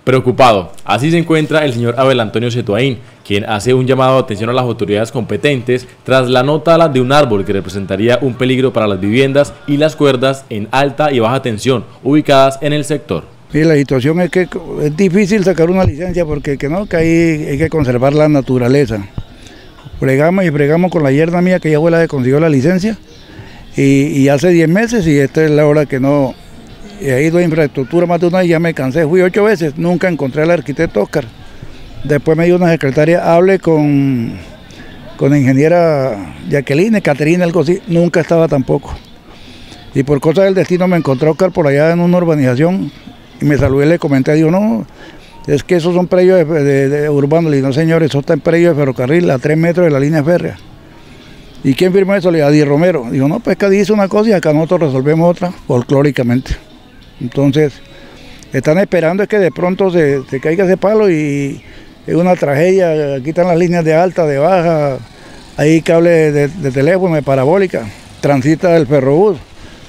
Preocupado, así se encuentra el señor Abel Antonio Cetuaín, quien hace un llamado de atención a las autoridades competentes tras la no tala de un árbol que representaría un peligro para las viviendas y las cuerdas en alta y baja tensión ubicadas en el sector. Y la situación es que es difícil sacar una licencia porque que ahí hay que conservar la naturaleza. Bregamos con la yerna mía que ya fue la que consiguió la licencia y hace 10 meses y esta es la hora que no. He ido a infraestructura más de una vez y ya me cansé, fui 8 veces, nunca encontré al arquitecto Oscar. Después me dio una secretaria, hable con la ingeniera Jacqueline, Caterina, algo así, nunca estaba tampoco. Y por cosas del destino me encontré a Oscar por allá en una urbanización y me saludé y le comenté, digo, no, es que esos son predios de urbanos. Le digo, no señor, eso está en predio de ferrocarril a 3 metros de la línea férrea. ¿Y quién firmó eso? Le digo, Adi Romero. Digo, no, pues que dice una cosa y acá nosotros resolvemos otra folclóricamente. Entonces, están esperando es que de pronto se caiga ese palo y es una tragedia. Aquí están las líneas de alta, de baja, hay cable de teléfono, de parabólica, transita el ferrobús,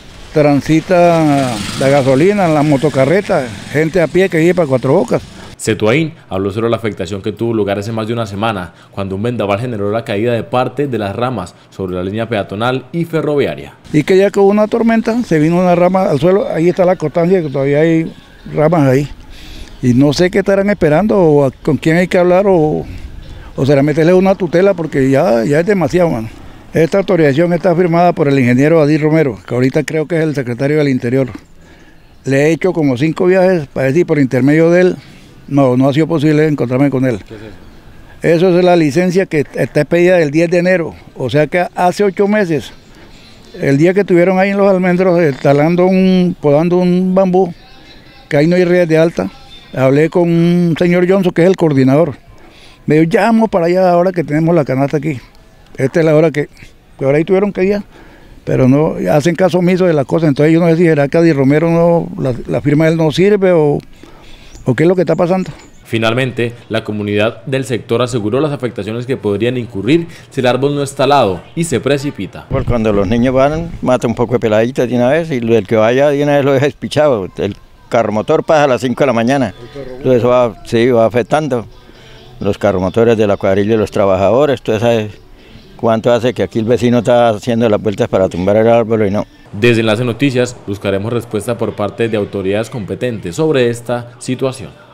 transita la gasolina, la motocarreta, gente a pie que vive para Cuatro Bocas. Cetuaín habló sobre la afectación que tuvo lugar hace más de una semana, cuando un vendaval generó la caída de parte de las ramas sobre la línea peatonal y ferroviaria. Y que ya con una tormenta se vino una rama al suelo, ahí está la constancia que todavía hay ramas ahí. Y no sé qué estarán esperando, o con quién hay que hablar, o será meterle una tutela, porque ya es demasiado, mano. Esta autorización está firmada por el ingeniero Adi Romero, que ahorita creo que es el secretario del Interior. Le he hecho como 5 viajes para decir por intermedio de él. No ha sido posible encontrarme con él. ¿Qué es eso? Eso es la licencia que está expedida del 10 de enero, o sea que hace 8 meses, el día que estuvieron ahí en Los Almendros podando un bambú, que ahí no hay redes de alta, hablé con un señor Johnson que es el coordinador. Me dijo, ya vamos para allá ahora que tenemos la canasta aquí. Esta es la hora que ahora ahí tuvieron que ir, pero no hacen caso omiso de las cosas. Entonces yo no sé si será que Adi Romero no, la firma de él no sirve o qué es lo que está pasando. Finalmente, la comunidad del sector aseguró las afectaciones que podrían incurrir si el árbol no es talado y se precipita. Pues cuando los niños van, mata un poco de peladitas de una vez y el que vaya de una vez lo deja despichado. El carromotor pasa a las 5 de la mañana, entonces eso va afectando los carromotores de la cuadrilla de los trabajadores. Tú sabes cuánto hace que aquí el vecino está haciendo las vueltas para tumbar el árbol y no. Desde Enlace Noticias buscaremos respuesta por parte de autoridades competentes sobre esta situación.